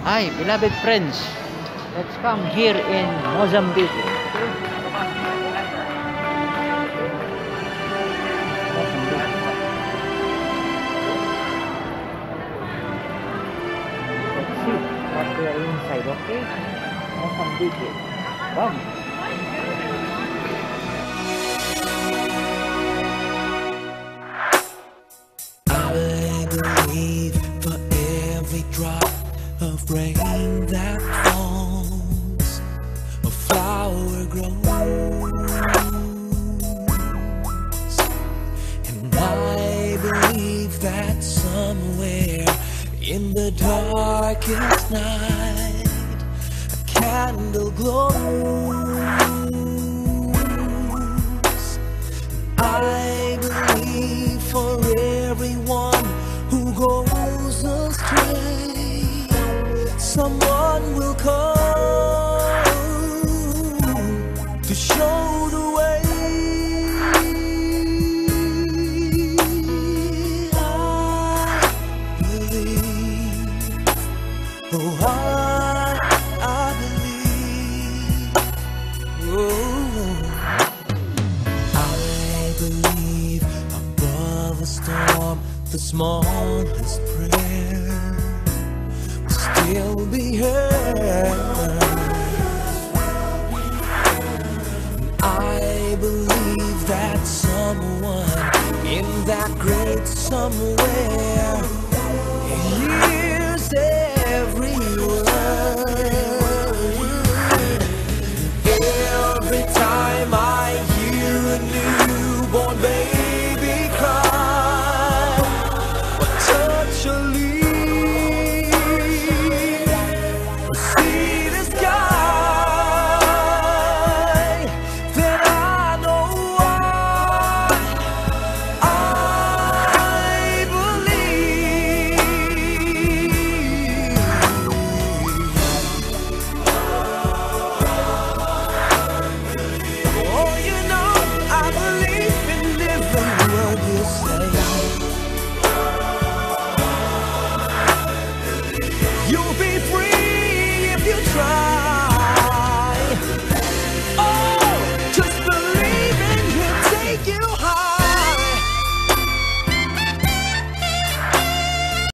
Hi, beloved friends. Let's come here in Mozambique. Let's see what we are inside, okay? Mozambique. Come. I believe for every drop of rain that falls, a flower grows. And I believe that somewhere in the darkest night, a candle glows. I believe for everyone who goes astray, someone will come to show the way. I believe, oh I believe, oh I believe above a storm, the smallest prayer will still be heard. I believe that someone in that great somewhere hears every word. Every time I hear a newborn baby cry, or touch a leaf, or see the sky, then I know why I believe. Oh, you know, I believe in every word you say. You'll be free if you try.